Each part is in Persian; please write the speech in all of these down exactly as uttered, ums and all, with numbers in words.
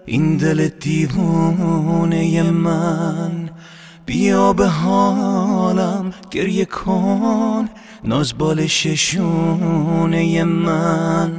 این دل دیوونه من، بیا به حالم گریه کن، ناز بالش شونه من.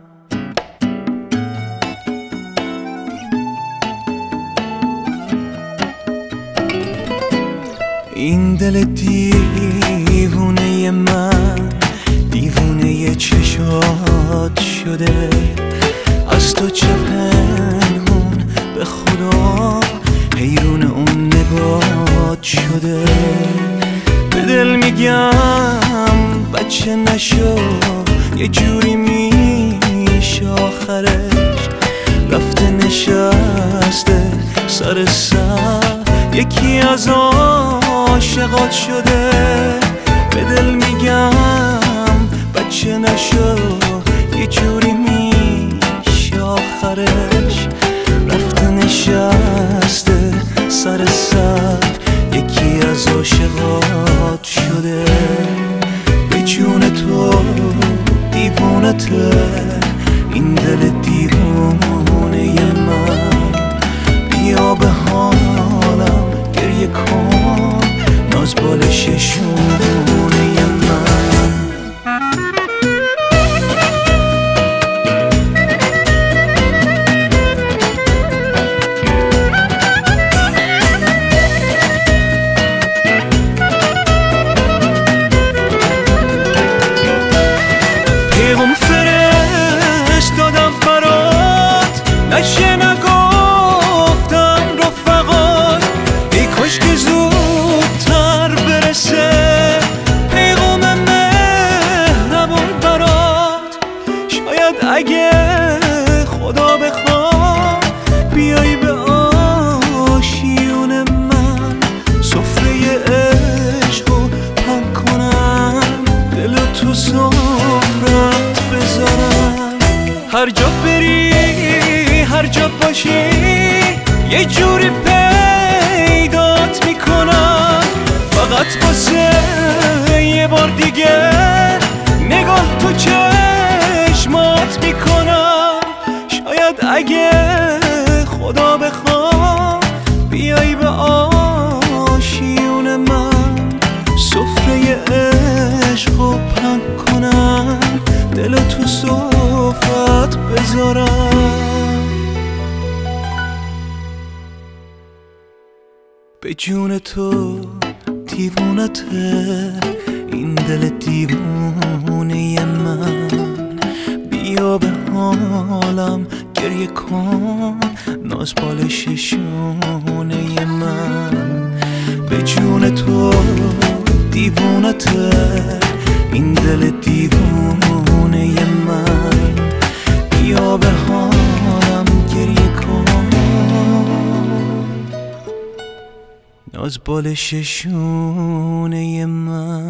این دل دیوونه من، دیوونه چشات شده، از تو چه پنهون به خدا، حیرون اون نگات شده. به دل میگم بچه نشو، یه جوری میشه آخرش، رفته نشسته سر سر یکی از عاشقات شده. به دل میگم بچه نشو، یه جوری میشه آخرش، رفته نشسته سر سر یکی از عاشقات شده. به جون تو دیوونته این دل دیوونه من، بیا به حالم گریه کن، ناز بالش شونه من. پیغام فرستادم برات، نشه نگفتم رفقات، ای کاش که زودتر برسه پیغام مهربون برات. شاید اگه خدا بخواد بیایی به آشیون من، سفره عشقو پاک کنم، دل تو سفرت بذارم. هر جا بری هر جا باشی یه جوری پیدات میکنم، فقط واسه یه بار دیگه نگاه تو چشمات میکنم. شاید اگه خدا بخواد بیایی به آشیون من، سفره عشقو پهن کنم، دل تو صفت بذارم. به جون تو دیوونته این دل دیوونه من، بیا به حالم گریه کن، ناز بالش شونه من. به جون تو دیوونته این دل دیوونه من، بیا به حالم گریه کن، ناز بالش شونه من.